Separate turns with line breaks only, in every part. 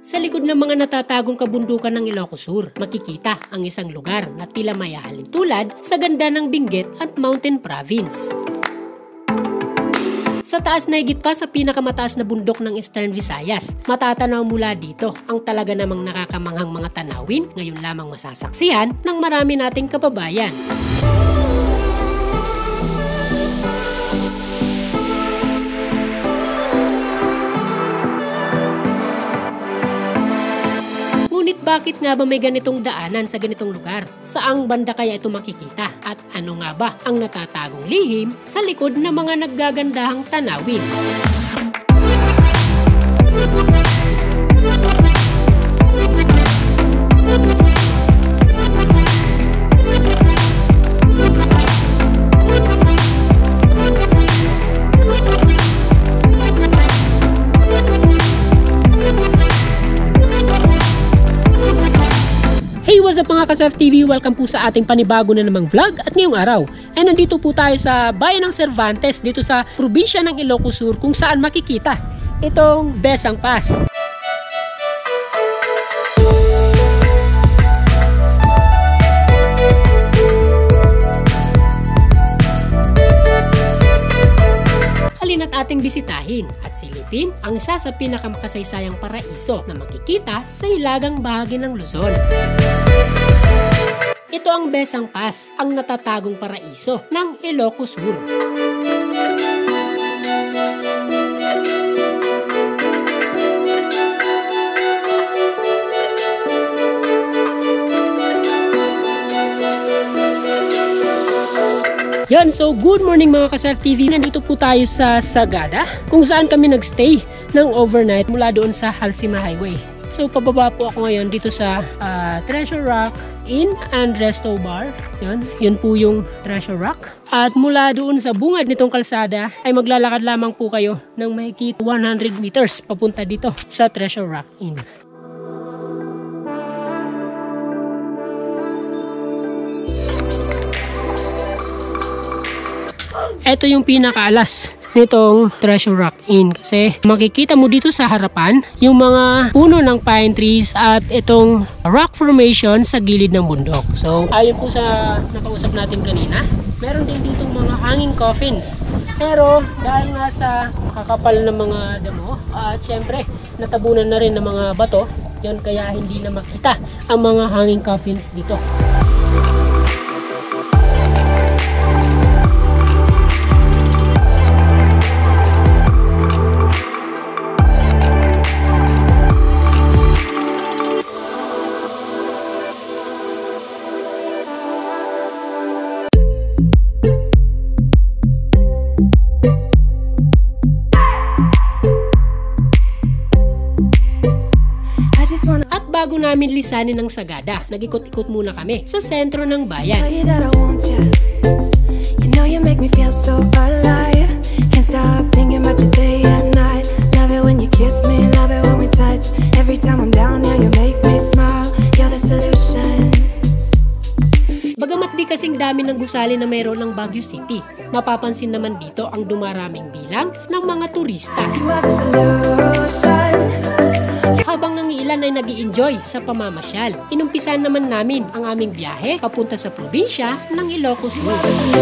Sa likod ng mga natatagong kabundukan ng Ilocos Sur, makikita ang isang lugar na tila may halintulad sa ganda ng Benguet at Mountain Province. Sa taas na higit pa sa pinakamataas na bundok ng Eastern Visayas, matatanaw mula dito ang talaga namang nakakamanghang mga tanawin ngayon lamang masasaksihan ng marami nating kababayan. Ngunit bakit nga ba may ganitong daanan sa ganitong lugar? Saang banda kaya ito makikita? At ano nga ba ang natatagong lihim sa likod ng mga naggagandahang tanawin?
Hey, what's up mga ka-Surf TV? Welcome po sa ating panibago na namang vlog at ngayong araw ay nandito po tayo sa bayan ng Cervantes dito sa probinsya ng Ilocos Sur kung saan makikita itong Bessang Pass.
At ating bisitahin at silipin ang isa sa pinakamakasaysayang paraiso na makikita sa hilagang bahagi ng Luzon. Ito ang Bessang Pass, ang natatagong paraiso ng Ilocos Sur.
Yan, so good morning mga ka-Surf TV. Nandito po tayo sa Sagada kung saan kami nagstay ng overnight mula doon sa Halsima Highway. So pababa po ako ngayon dito sa Treasure Rock Inn and Resto Bar. Yun po yung Treasure Rock. At mula doon sa bungad nitong kalsada ay maglalakad lamang po kayo ng mahigit 100 meters papunta dito sa Treasure Rock Inn. Ito yung pinakaalas nitong Treasure Rock Inn kasi makikita mo dito sa harapan yung mga puno ng pine trees at itong rock formation sa gilid ng bundok. So ayon po sa nakausap natin kanina, meron din ditong mga hanging coffins. Pero dahil nga sa kakapal ng mga damo at syempre natabunan na rin ng mga bato, yun kaya hindi na makita ang mga hanging coffins dito.
Bago namin lisanin ng Sagada, nag-ikot-ikot muna kami sa sentro ng bayan. Bagamat di kasing dami ng gusali na mayroon ng Baguio City, mapapansin naman dito ang dumaraming bilang ng mga turista. Habang ang ilan ay nag-i-enjoy sa pamamasyal, inumpisan naman namin ang aming biyahe papunta sa probinsya ng Ilocos Sur.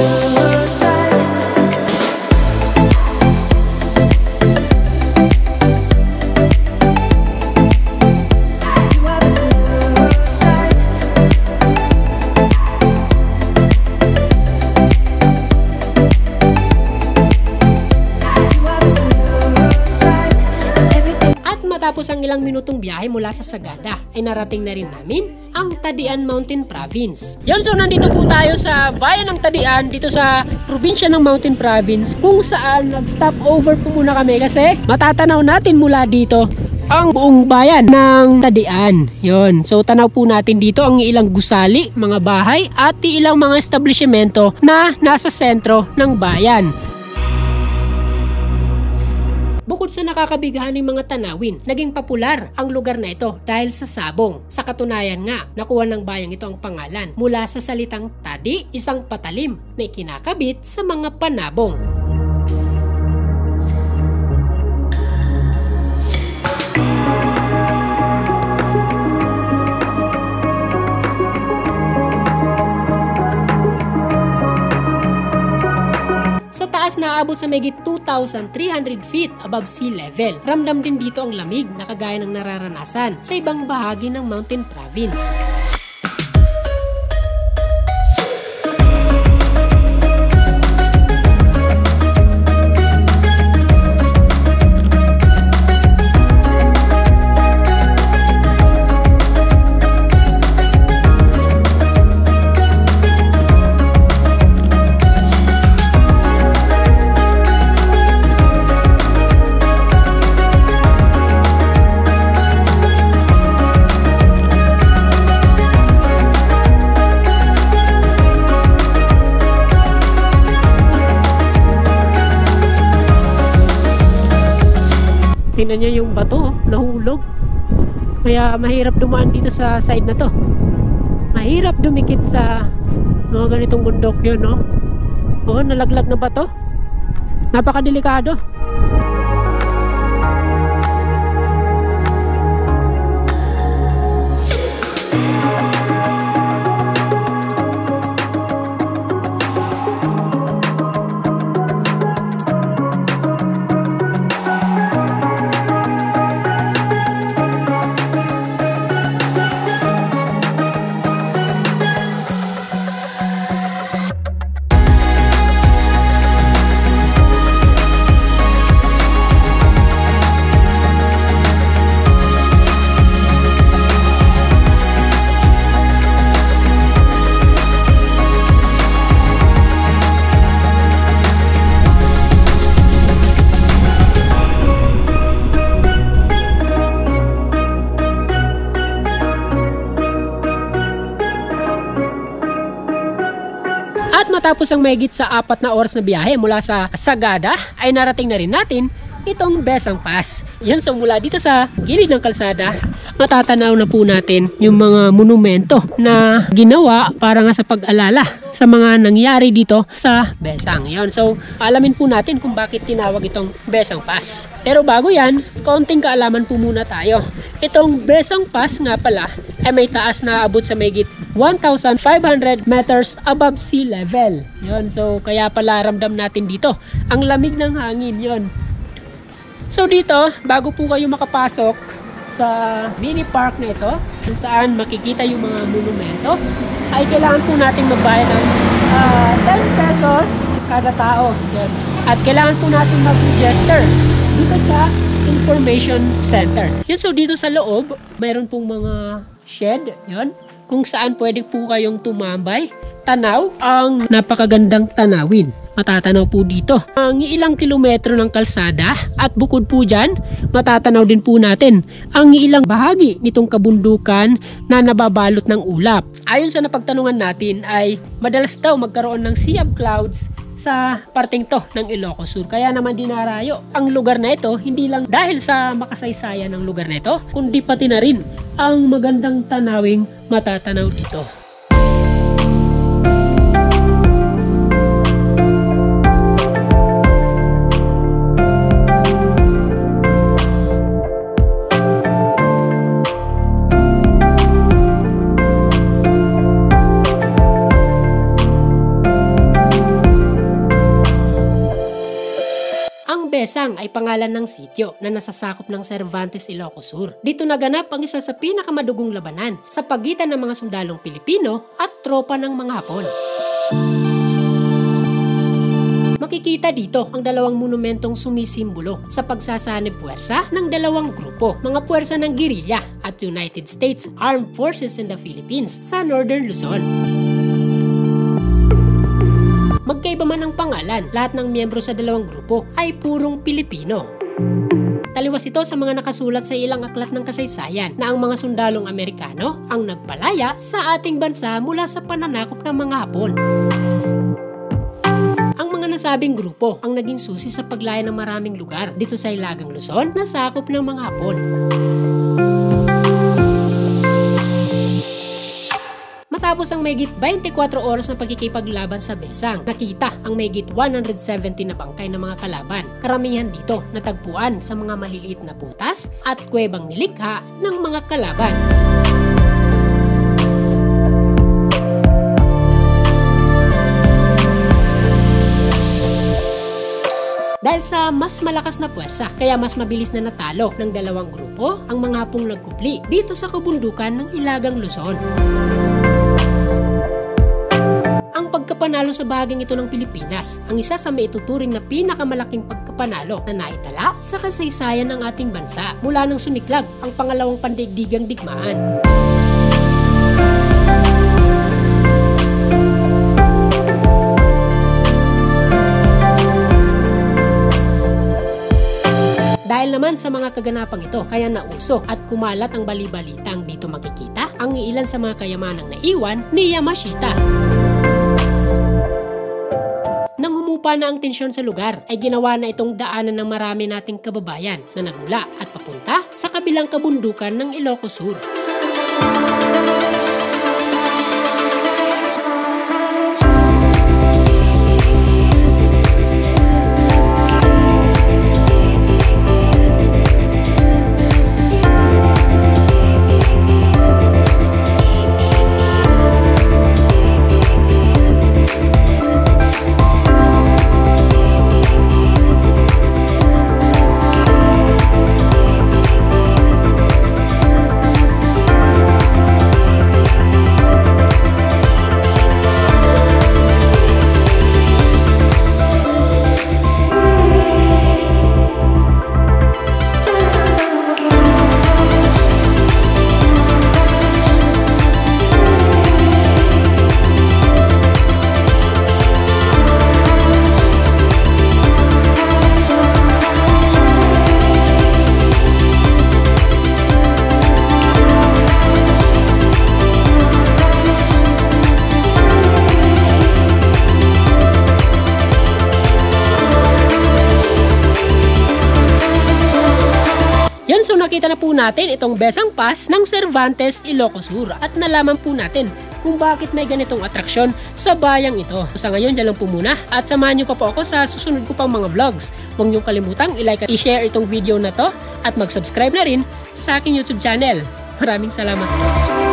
Tapos ang ilang minutong biyahe mula sa Sagada ay narating na rin namin ang Tadian Mountain Province.
Yan, so nandito po tayo sa bayan ng Tadian dito sa probinsya ng Mountain Province kung saan nag-stop over po muna kami kasi matatanaw natin mula dito ang buong bayan ng Tadian. Yun, so tanaw po natin dito ang ilang gusali, mga bahay at ilang mga establishmento na nasa sentro ng bayan.
Bukod sa nakakabigahaning mga tanawin, naging popular ang lugar na ito dahil sa sabong. Sa katunayan nga, nakuha ng bayang ito ang pangalan mula sa salitang tadi, isang patalim na ikinakabit sa mga panabong. aabot sa mahigit 2,300 feet above sea level. Ramdam din dito ang lamig na kagaya ng nararanasan sa ibang bahagi ng mountain province.
Tingnan nyo yung bato, nahulog. Kaya mahirap dumaan dito sa side na to. Mahirap dumikit sa mga ganitong bundok yun, no? Oo, nalaglag na bato. Napakadelikado. At matapos ang mahigit sa 4 na oras na biyahe mula sa Sagada, ay narating na rin natin itong Bessang Pass. Yan, so mula dito sa gilid ng kalsada, matatanaw na po natin yung mga monumento na ginawa para nga sa pag-alala sa mga nangyari dito sa Bessang. Yan, so alamin po natin kung bakit tinawag itong Bessang Pass. Pero bago yan, kaunting kaalaman po muna tayo. Itong Bessang Pass nga pala ay may taas na abot sa mahigit 1,500 meters above sea level. Yon, so kaya pala ramdam natin dito ang lamig ng hangin yon. So dito, bago po kayo makapasok sa mini park na ito, kung saan makikita yung mga monumento, ay kailangan po natin magbayad ng 10 pesos kada tao. Yan. At kailangan po natin mag-register dito sa information center. Yan, so dito sa loob, mayroon pong mga shed, yon, kung saan pwede po kayong tumambay, tanaw ang napakagandang tanawin. Matatanaw po dito ang ilang kilometro ng kalsada at bukod po dyan, matatanaw din po natin ang ilang bahagi nitong kabundukan na nababalot ng ulap. Ayon sa napagtanungan natin ay madalas daw magkaroon ng sea of clouds sa parteng to ng Ilocos Sur. Kaya naman dinarayo ang lugar na ito hindi lang dahil sa makasaysayan ng lugar na ito, kundi pati na rin ang magandang tanawing matatanaw dito.
Bessang ay pangalan ng sityo na nasasakop ng Cervantes, Ilocos Sur. Dito naganap ang isa sa pinakamadugong labanan sa pagitan ng mga sundalong Pilipino at tropa ng mga Hapon. Makikita dito ang dalawang monumentong sumisimbolo sa pagsasanib puwersa ng dalawang grupo, mga puwersa ng guerrilla at United States Armed Forces in the Philippines sa Northern Luzon. Magkaiba man ang pangalan, lahat ng miyembro sa dalawang grupo ay purong Pilipino. Taliwas ito sa mga nakasulat sa ilang aklat ng kasaysayan na ang mga sundalong Amerikano ang nagpalaya sa ating bansa mula sa pananakop ng mga Hapon. Ang mga nasabing grupo ang naging susi sa paglaya ng maraming lugar dito sa Hilagang Luzon na sakop ng mga Hapon. Matapos ang mahigit 24 oras na pagkikipaglaban sa Bessang, nakita ang mahigit 170 na bangkay ng mga kalaban. Karamihan dito natagpuan sa mga maliliit na butas at kuwebang nilikha ng mga kalaban. dahil sa mas malakas na puwersa, kaya mas mabilis na natalo ng dalawang grupo ang mga Hapong nagkupli dito sa kabundukan ng Hilagang Luzon. Ang pagkapanalo sa bahaging ito ng Pilipinas ang isa sa maituturing na pinakamalaking pagkapanalo na naitala sa kasaysayan ng ating bansa mula nang sumiklab ang pangalawang pandaigdigang digmaan. Dahil naman sa mga kaganapang ito, kaya nauso at kumalat ang bali-balitang dito makikita ang ilan sa mga kayamanang naiwan ni Yamashita. Nang humupa na ang tensyon sa lugar, ay ginawa na itong daanan ng marami nating kababayan na nagmula at papunta sa kabilang kabundukan ng Ilocos Sur.
So nakita na po natin itong Bessang Pass ng Cervantes, Ilocos Sur at nalaman po natin kung bakit may ganitong atraksyon sa bayang ito. Sa ngayon, dyan lang po muna at samahan nyo pa po ako sa susunod ko pang mga vlogs. Huwag nyo kalimutang i-like at i-share itong video na to at mag-subscribe na rin sa aking YouTube channel. Maraming salamat.